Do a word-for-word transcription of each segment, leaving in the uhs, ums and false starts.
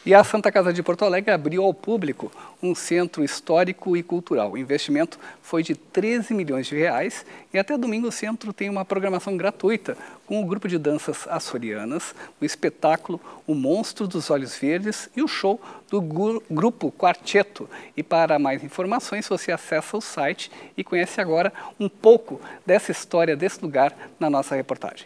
E a Santa Casa de Porto Alegre abriu ao público um centro histórico e cultural. O investimento foi de treze milhões de reais e até domingo o centro tem uma programação gratuita com o grupo de danças açorianas, o espetáculo O Monstro dos Olhos Verdes e o show do grupo Quarteto. E para mais informações você acessa o site e conhece agora um pouco dessa história desse lugar na nossa reportagem.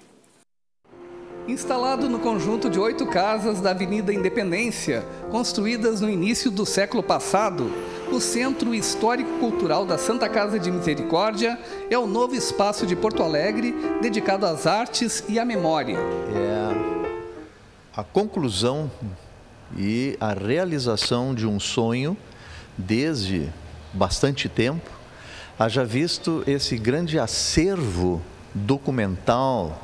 Instalado no conjunto de oito casas da Avenida Independência, construídas no início do século passado, o Centro Histórico-Cultural da Santa Casa de Misericórdia é o novo espaço de Porto Alegre dedicado às artes e à memória. É a conclusão e a realização de um sonho desde bastante tempo, haja visto esse grande acervo documental,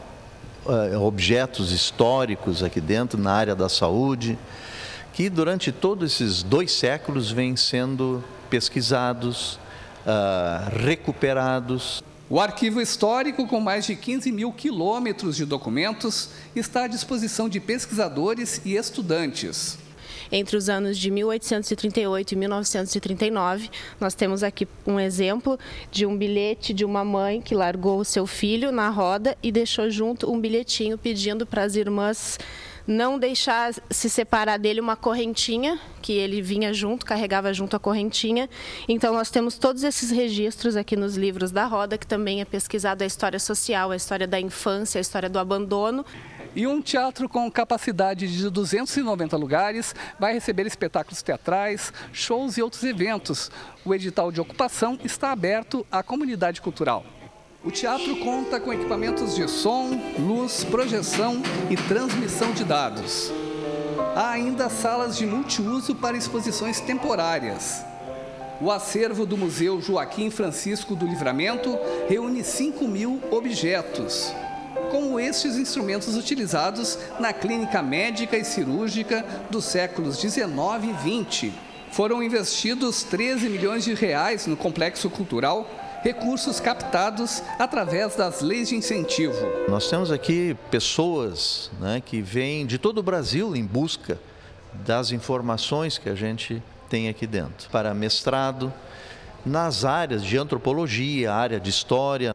objetos históricos aqui dentro, na área da saúde, que durante todos esses dois séculos vêm sendo pesquisados, uh, recuperados. O arquivo histórico, com mais de quinze mil quilômetros de documentos, está à disposição de pesquisadores e estudantes. Entre os anos de mil oitocentos e trinta e oito e mil novecentos e trinta e nove, nós temos aqui um exemplo de um bilhete de uma mãe que largou o seu filho na roda e deixou junto um bilhetinho pedindo para as irmãs não deixar se separar dele uma correntinha, que ele vinha junto, carregava junto a correntinha. Então nós temos todos esses registros aqui nos livros da roda, que também é pesquisado a história social, a história da infância, a história do abandono. E um teatro com capacidade de duzentos e noventa lugares vai receber espetáculos teatrais, shows e outros eventos. O edital de ocupação está aberto à comunidade cultural. O teatro conta com equipamentos de som, luz, projeção e transmissão de dados. Há ainda salas de multiuso para exposições temporárias. O acervo do Museu Joaquim Francisco do Livramento reúne cinco mil objetos, como estes instrumentos utilizados na clínica médica e cirúrgica dos séculos dezenove e vinte. Foram investidos treze milhões de reais no complexo cultural, recursos captados através das leis de incentivo. Nós temos aqui pessoas, né, que vêm de todo o Brasil em busca das informações que a gente tem aqui dentro, para mestrado nas áreas de antropologia, área de história.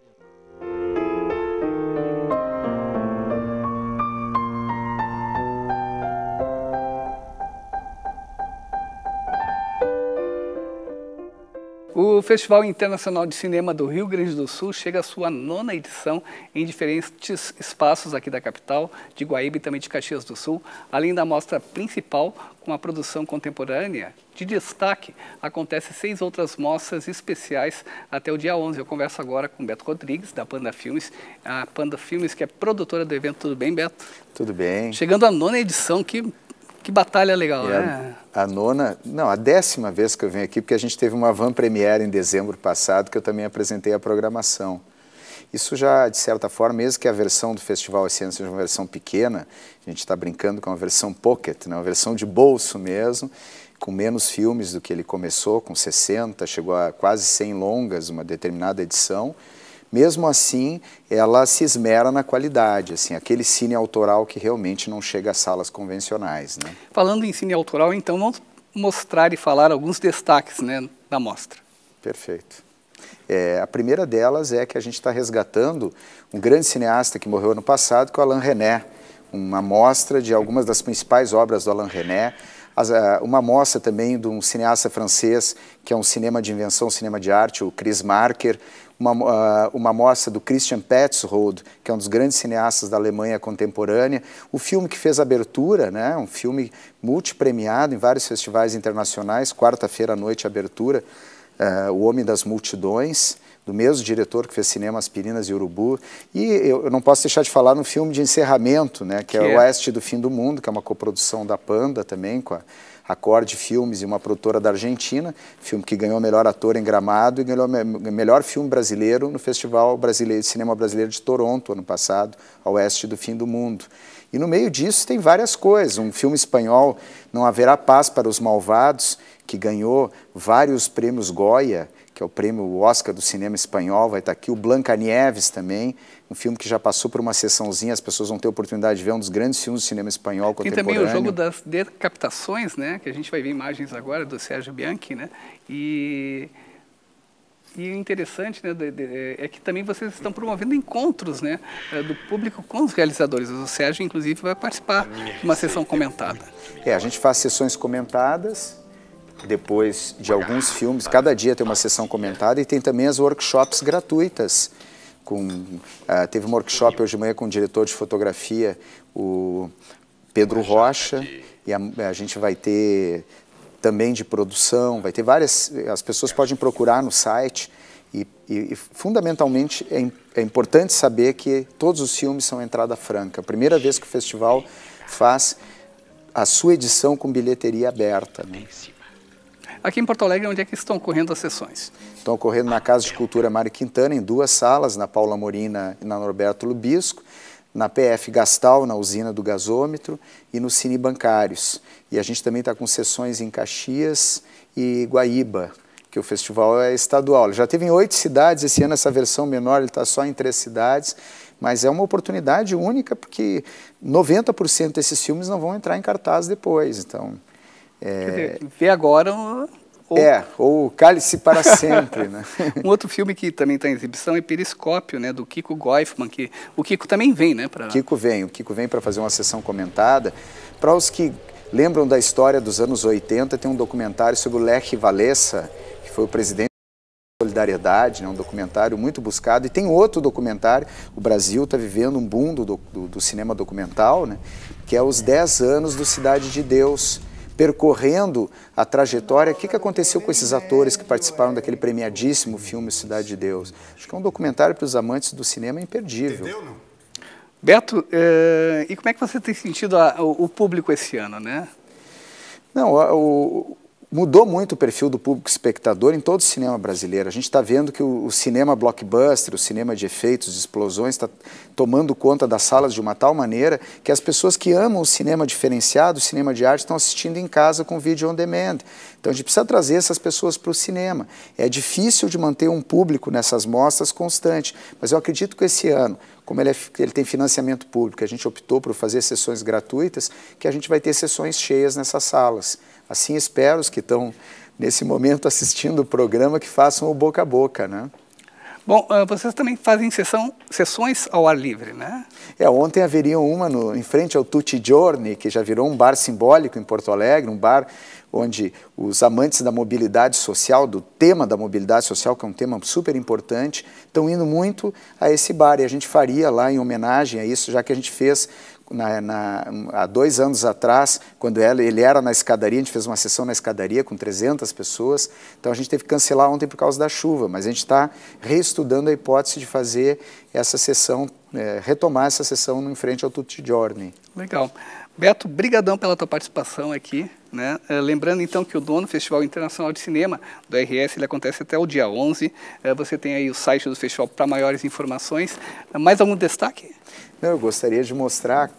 O Festival Internacional de Cinema do Rio Grande do Sul chega à sua nona edição em diferentes espaços aqui da capital, de Guaíba e também de Caxias do Sul. Além da mostra principal, com a produção contemporânea de destaque, acontecem seis outras mostras especiais até o dia onze. Eu converso agora com Beto Rodrigues, da Panda Filmes, a Panda Filmes, que é produtora do evento. Tudo bem, Beto? Tudo bem. Chegando à nona edição, que... Que batalha legal, é né? A, a nona, não, a décima vez que eu venho aqui, porque a gente teve uma van premiere em dezembro passado, que eu também apresentei a programação. Isso já, de certa forma, mesmo que a versão do festival esse ano seja uma versão pequena, a gente está brincando com uma versão pocket, né? Uma versão de bolso mesmo, com menos filmes do que ele começou, com sessenta, chegou a quase cem longas, uma determinada edição. Mesmo assim, ela se esmera na qualidade, assim, aquele cine autoral que realmente não chega às salas convencionais, né? Falando em cine autoral, então, vamos mostrar e falar alguns destaques, né, da mostra. Perfeito. É, a primeira delas é que a gente está resgatando um grande cineasta que morreu ano passado, que é o Alain Resnais, uma mostra de algumas das principais obras do Alain Resnais, As, uh, uma mostra também de um cineasta francês, que é um cinema de invenção, um cinema de arte, o Chris Marker, uma, uh, uma mostra do Christian Petzold, que é um dos grandes cineastas da Alemanha contemporânea, o filme que fez a abertura, né, um filme multipremiado em vários festivais internacionais, quarta-feira à noite a abertura, uh, O Homem das Multidões, do mesmo diretor que fez Cinema Aspirinas e Urubu. E eu, eu não posso deixar de falar no filme de encerramento, né, que, que é, é Oeste do Fim do Mundo, que é uma coprodução da Panda também, com a Acorde Filmes e uma produtora da Argentina, filme que ganhou melhor ator em Gramado e ganhou me melhor filme brasileiro no Festival Brasileiro de Cinema Brasileiro de Toronto, ano passado, A Oeste do Fim do Mundo. E no meio disso tem várias coisas, um filme espanhol, Não Haverá Paz para os Malvados, que ganhou vários prêmios Goya, que é o prêmio Oscar do cinema espanhol, vai estar aqui. O Blancanieves também, um filme que já passou por uma sessãozinha, as pessoas vão ter a oportunidade de ver um dos grandes filmes do cinema espanhol contemporâneo. Tem também o Jogo das Decapitações, né, que a gente vai ver imagens agora, do Sérgio Bianchi, né, e... E o interessante, né, de, de, é que também vocês estão promovendo encontros, né, do público com os realizadores. O Sérgio, inclusive, vai participar de uma sessão comentada. É, a gente faz sessões comentadas, depois de alguns filmes, cada dia tem uma sessão comentada, e tem também as workshops gratuitas. Com, uh, teve um workshop hoje de manhã com o diretor de fotografia, o Pedro Rocha, e a, a gente vai ter... também de produção, vai ter várias, as pessoas podem procurar no site e, e, e fundamentalmente é, é importante saber que todos os filmes são entrada franca. A primeira vez que o festival faz a sua edição com bilheteria aberta, né? Aqui em Porto Alegre, onde é que estão ocorrendo as sessões? Estão ocorrendo na Casa de Cultura Mário Quintana, em duas salas, na Paula Morina e na Norberto Lubisco, na P F Gastal, na usina do gasômetro, e no Cine Bancários. E a gente também está com sessões em Caxias e Guaíba, que o festival é estadual. Ele já teve em oito cidades, esse ano essa versão menor ele está só em três cidades, mas é uma oportunidade única porque noventa por cento desses filmes não vão entrar em cartaz depois. Então, é... Quer dizer, vê agora... Ou... É, ou Cálice para Sempre, né? Um outro filme que também está em exibição é Periscópio, né, do Kiko Goifman, que o Kiko também vem, né? Pra... Kiko vem, o Kiko vem para fazer uma sessão comentada. Para os que lembram da história dos anos oitenta, tem um documentário sobre o Lech Walesa, que foi o presidente da Solidariedade, né, um documentário muito buscado. E tem outro documentário, o Brasil está vivendo um boom do, do, do cinema documental, né, que é os dez anos do Cidade de Deus, percorrendo a trajetória, o que, que aconteceu com esses atores que participaram daquele premiadíssimo filme Cidade de Deus. Acho que é um documentário para os amantes do cinema imperdível. Entendeu, não? Beto, eh, e como é que você tem sentido a, o, o público esse ano, né? Não, o, mudou muito o perfil do público espectador em todo o cinema brasileiro. A gente está vendo que o, o cinema blockbuster, o cinema de efeitos, de explosões, está tomando conta das salas de uma tal maneira que as pessoas que amam o cinema diferenciado, o cinema de arte, estão assistindo em casa com vídeo on demand. Então a gente precisa trazer essas pessoas para o cinema. É difícil de manter um público nessas mostras constante, mas eu acredito que esse ano, como ele, é, ele tem financiamento público, a gente optou por fazer sessões gratuitas, que a gente vai ter sessões cheias nessas salas. Assim espero os que estão nesse momento assistindo o programa que façam o boca a boca, né? Bom, uh, vocês também fazem sessão, sessões ao ar livre, né? É, ontem haveria uma no, em frente ao Tutti Giorni, que já virou um bar simbólico em Porto Alegre, um bar onde os amantes da mobilidade social, do tema da mobilidade social, que é um tema super importante, estão indo muito a esse bar. E a gente faria lá, em homenagem a isso, já que a gente fez na, na, há dois anos atrás, quando ele, ele era na escadaria, a gente fez uma sessão na escadaria com trezentas pessoas, então a gente teve que cancelar ontem por causa da chuva, mas a gente está reestudando a hipótese de fazer essa sessão, é, retomar essa sessão em frente ao Tutti Giorni. Legal. Beto, brigadão pela tua participação aqui, né? É, lembrando então que o Dono Festival Internacional de Cinema do R S ele acontece até o dia onze. É, você tem aí o site do festival para maiores informações. É, mais algum destaque? Não, eu gostaria de mostrar,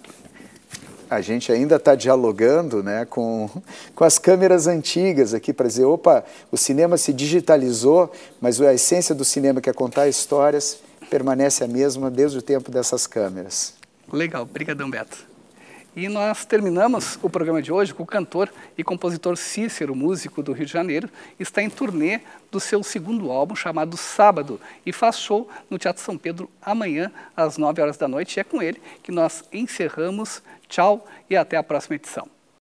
a gente ainda está dialogando, né, com, com as câmeras antigas aqui para dizer, opa, o cinema se digitalizou, mas a essência do cinema, que é contar histórias, permanece a mesma desde o tempo dessas câmeras. Legal, brigadão, Beto. E nós terminamos o programa de hoje com o cantor e compositor Cícero, músico do Rio de Janeiro, está em turnê do seu segundo álbum chamado Sábado e faz show no Teatro São Pedro amanhã às nove horas da noite. E é com ele que nós encerramos. Tchau e até a próxima edição.